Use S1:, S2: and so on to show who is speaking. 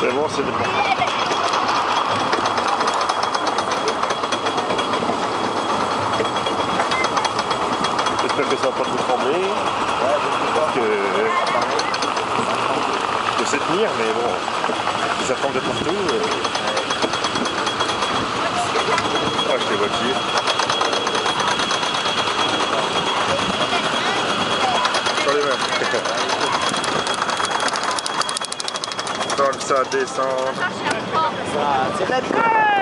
S1: C'est bon, c'est bon. J'espère que ça va pas trop trembler. Que c'est tenir, mais bon, ça tombe de partout. Ah, je les vois qui. Sur les mains. Quand ça descend.
S2: Ça, c'est